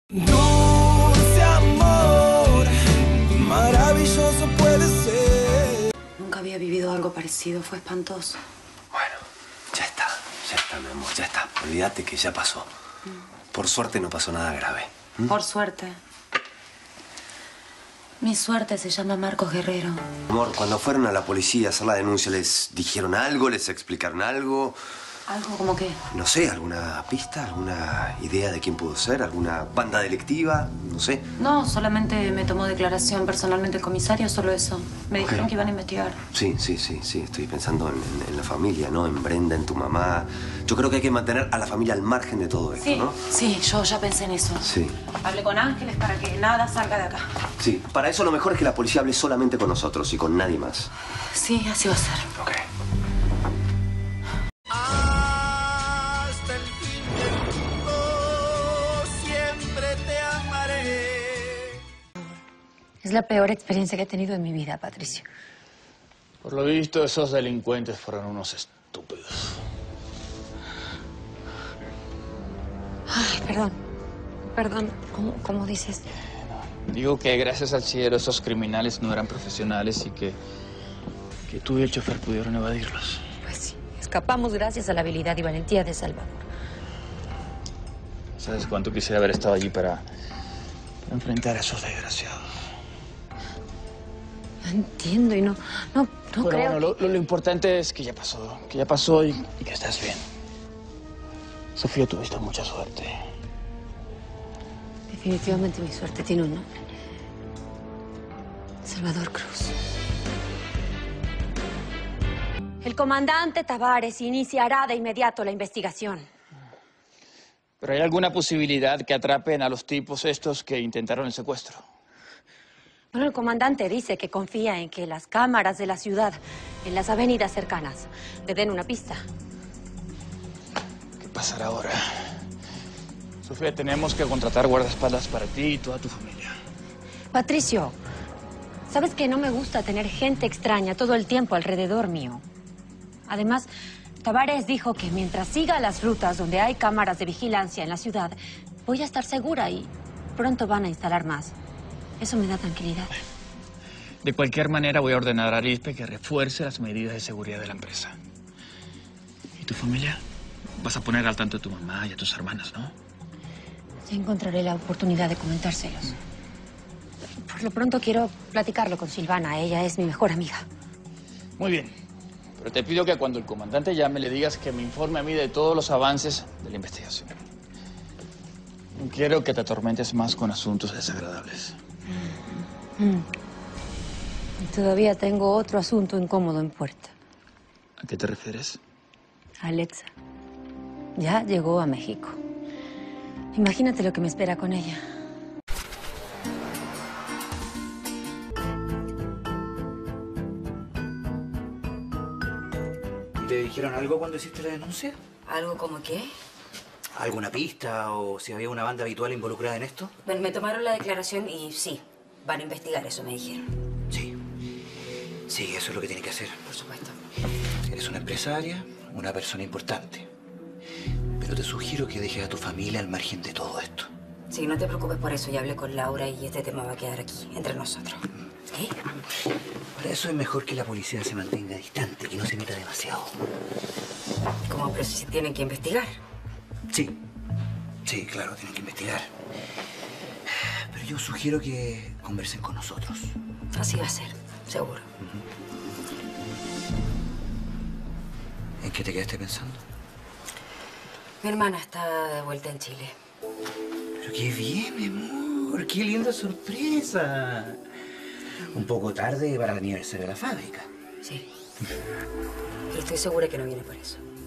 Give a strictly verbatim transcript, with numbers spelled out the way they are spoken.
Dulce amor, maravilloso puede ser. Nunca había vivido algo parecido, fue espantoso. Bueno, ya está, ya está, mi amor, ya está. Olvídate que ya pasó. Mm. Por suerte no pasó nada grave. ¿Mm? Por suerte. Mi suerte se llama Marcos Guerrero. Amor, cuando fueron a la policía a hacer la denuncia, ¿les dijeron algo? ¿Les explicaron algo? ¿Algo como qué? No sé, ¿alguna pista? ¿Alguna idea de quién pudo ser? ¿Alguna banda delictiva? No sé. No, solamente me tomó declaración personalmente el comisario, solo eso. Me dijeron Okay. que iban a investigar. Sí, sí, sí, sí. Estoy pensando en, en, en la familia, ¿no? En Brenda, en tu mamá. Yo creo que hay que mantener a la familia al margen de todo esto, Sí, ¿no? sí, yo ya pensé en eso. Sí. Hablé con Ángeles para que nada salga de acá. Sí, para eso lo mejor es que la policía hable solamente con nosotros y con nadie más. Sí, así va a ser. Ok. Hasta el fin del mundo siempre te amaré. Es la peor experiencia que he tenido en mi vida, Patricio. Por lo visto, esos delincuentes fueron unos estúpidos. Ay, perdón. Perdón, ¿cómo, cómo dices? Digo que gracias al cielo esos criminales no eran profesionales y que, que tú y el chofer pudieron evadirlos. Pues sí, escapamos gracias a la habilidad y valentía de Salvador. ¿Sabes cuánto quisiera haber estado allí para, para enfrentar a esos desgraciados? No entiendo y no, no, no Bueno, creo... bueno, lo, lo, lo importante es que ya pasó, que ya pasó y, y que estás bien. Sofía, tuviste mucha suerte. Definitivamente mi suerte tiene un nombre. Salvador Cruz. El comandante Tavares iniciará de inmediato la investigación. ¿Pero hay alguna posibilidad que atrapen a los tipos estos que intentaron el secuestro? Bueno, el comandante dice que confía en que las cámaras de la ciudad, en las avenidas cercanas, le den una pista. ¿Qué pasará ahora? Sofía, tenemos que contratar guardaespaldas para ti y toda tu familia. Patricio, sabes que no me gusta tener gente extraña todo el tiempo alrededor mío. Además, Tavares dijo que mientras siga las rutas donde hay cámaras de vigilancia en la ciudad, voy a estar segura y pronto van a instalar más. Eso me da tranquilidad. De cualquier manera, voy a ordenar a Arispe que refuerce las medidas de seguridad de la empresa. ¿Y tu familia? Vas a poner al tanto a tu mamá y a tus hermanas, ¿no? Ya encontraré la oportunidad de comentárselos. Por lo pronto quiero platicarlo con Silvana. Ella es mi mejor amiga. Muy bien. Pero te pido que cuando el comandante llame le digas que me informe a mí de todos los avances de la investigación. No quiero que te atormentes más con asuntos desagradables. Mm. Y todavía tengo otro asunto incómodo en puerta. ¿A qué te refieres? Alexa ya llegó a México. Imagínate lo que me espera con ella. ¿Te dijeron algo cuando hiciste la denuncia? ¿Algo como qué? ¿Alguna pista o si había una banda habitual involucrada en esto? Bueno, me tomaron la declaración y sí, van a investigar eso, me dijeron. Sí. Sí, eso es lo que tiene que hacer. Por supuesto. Eres una empresaria, una persona importante. Pero te sugiero que dejes a tu familia al margen de todo esto. Sí, no te preocupes por eso. Ya hablé con Laura y este tema va a quedar aquí, entre nosotros. ¿Sí? Para eso es mejor que la policía se mantenga distante, que no se meta demasiado. ¿Cómo? Pero si tienen que investigar. Sí. Sí, claro, tienen que investigar. Pero yo sugiero que conversen con nosotros. Así va a ser, seguro. ¿En qué te quedaste pensando? Mi hermana está de vuelta en Chile. Pero qué bien, mi amor. Qué linda sorpresa. Un poco tarde para el aniversario de la fábrica. Sí. Pero estoy segura que no viene por eso.